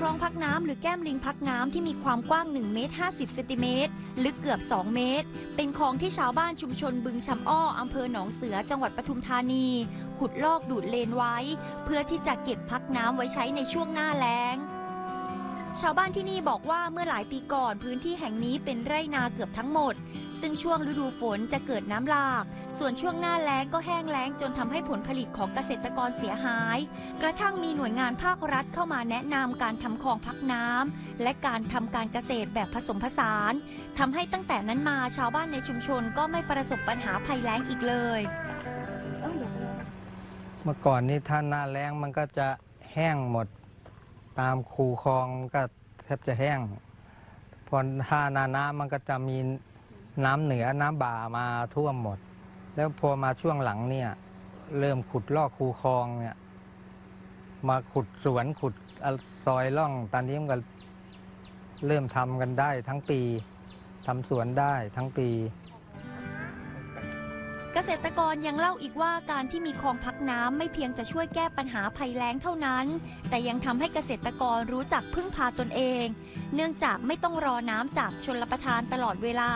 องพักน้ำหรือแก้มลิงพักน้ำที่มีความกว้าง1 เมตร 50 เซนติเมตรลึกเกือบ 2 เมตรเป็นคลองที่ชาวบ้านชุมชนบึงชำอ้ออำเภอหนองเสือจังหวัดปทุมธานีขุดลอกดูดเลนไว้เพื่อที่จะเก็บพักน้ำไว้ใช้ในช่วงหน้าแล้งชาวบ้านที่นี่บอกว่าเมื่อหลายปีก่อนพื้นที่แห่งนี้เป็นไร่นาเกือบทั้งหมดซึ่งช่วงฤดูฝนจะเกิดน้ำหลากส่วนช่วงหน้าแล้งก็แห้งแล้งจนทำให้ผลผลิตของเกษตรกรเสียหายกระทั่งมีหน่วยงานภาครัฐเข้ามาแนะนำการทำคลองพักน้ำและการทำการเกษตรแบบผสมผสานทำให้ตั้งแต่นั้นมาชาวบ้านในชุมชนก็ไม่ประสบปัญหาภัยแล้งอีกเลยเมื่อก่อนนี้ถ้าหน้าแล้งมันก็จะแห้งหมดตามคูคลองก็แทบจะแห้งพอถ้าหน้าน้ำมันก็จะมีน้ำเหนือน้ำบ่ามาท่วมหมดแล้วพอมาช่วงหลังเนี่ยเริ่มขุดลอกคูคลองเนี่ยมาขุดสวนขุดซอยร่องตอนนี้มันก็เริ่มทำกันได้ทั้งปีทำสวนได้ทั้งปีเกษตรกรยังเล่าอีกว่าการที่มีคลองพักน้ำไม่เพียงจะช่วยแก้ปัญหาภัยแล้งเท่านั้นแต่ยังทำให้เกษตรกรรู้จักพึ่งพาตนเองเนื่องจากไม่ต้องรอน้ำจากชลประทานตลอดเวลา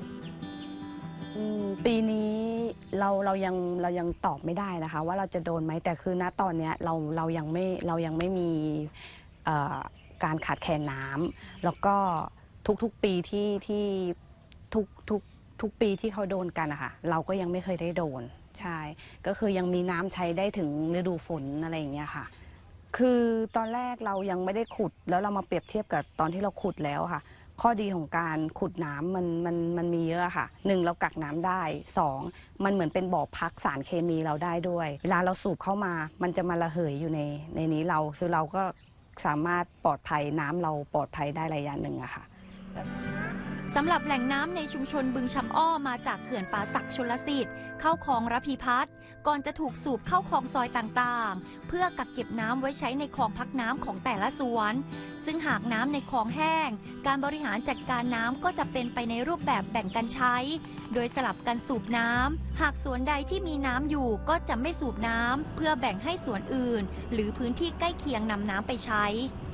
ปีนี้เรายังตอบไม่ได้นะคะว่าเราจะโดนไหมแต่คือณตอนนี้เรายังไม่มีการขาดแคลนน้ำแล้วก็ทุกปีที่ทุกปีที่เขาโดนกันนะคะเราก็ยังไม่เคยได้โดนใช่ก็คือยังมีน้ำใช้ได้ถึงฤดูฝนอะไรอย่างเงี้ยค่ะคือตอนแรกเรายังไม่ได้ขุดแล้วเรามาเปรียบเทียบกับตอนที่เราขุดแล้วค่ะข้อดีของการขุดน้ำมันมีเยอะค่ะ1เรากักน้ำได้2มันเหมือนเป็นบ่อพักสารเคมีเราได้ด้วยเวลาเราสูบเข้ามามันจะมาระเหยอยู่ในนี้คือเราก็สามารถปลอดภัยน้ำเราปลอดภัยได้ระยะหนึ่งอะค่ะสำหรับแหล่งน้ำในชุมชนบึงชำอ้อมาจากเขื่อนป่าสักชลสิทธิ์เข้าคลองระพีพัฒน์ก่อนจะถูกสูบเข้าคลองซอยต่างๆเพื่อกักเก็บน้ำไว้ใช้ในคลองพักน้ำของแต่ละสวนซึ่งหากน้ำในคลองแห้งการบริหารจัดการน้ำก็จะเป็นไปในรูปแบบแบ่งกันใช้โดยสลับกันสูบน้ำหากสวนใดที่มีน้ำอยู่ก็จะไม่สูบน้ำเพื่อแบ่งให้สวนอื่นหรือพื้นที่ใกล้เคียงนำน้ำไปใช้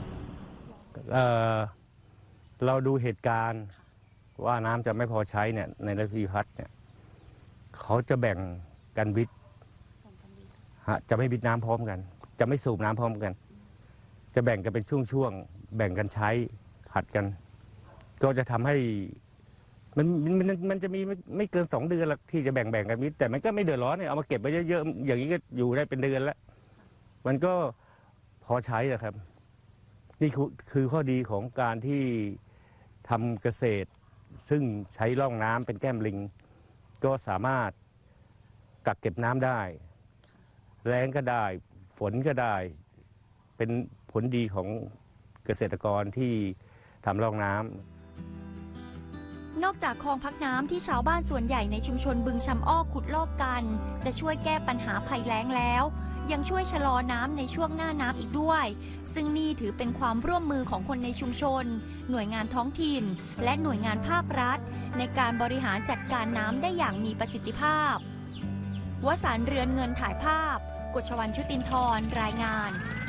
เราดูเหตุการณ์ว่าน้ำจะไม่พอใช้เนี่ยในระพีพัฒน์เนี่ยเขาจะแบ่งกันวิทย์จะไม่วิทย์น้ำพร้อมกันจะไม่สูบน้ำพร้อมกันจะแบ่งกันเป็นช่วงๆแบ่งกันใช้ผัดกันก็จะทำให้มันจะมีไม่เกิน2 เดือนละที่จะแบ่งกันวิทย์แต่มันก็ไม่เดือดร้อนเนี่ยเอามาเก็บไว้เยอะๆอย่างนี้ก็อยู่ได้เป็นเดือนแล้วมันก็พอใช้อะครับนี่คือข้อดีของการที่ทำเกษตรซึ่งใช้ร่องน้ำเป็นแก้มลิงก็สามารถกักเก็บน้ำได้แล้งก็ได้ฝนก็ได้เป็นผลดีของเกษตรกรที่ทำร่องน้ำนอกจากคลองพักน้ำที่ชาวบ้านส่วนใหญ่ในชุมชนบึงชำอ้อขุดลอกกันจะช่วยแก้ปัญหาภัยแล้งแล้วยังช่วยชะลอน้ำในช่วงหน้าน้ำอีกด้วยซึ่งนี่ถือเป็นความร่วมมือของคนในชุมชนหน่วยงานท้องถิ่นและหน่วยงานภาครัฐในการบริหารจัดการน้ำได้อย่างมีประสิทธิภาพวสันต์ เรือนเงินถ่ายภาพกฤษวรรณ ชุตินทร์รายงาน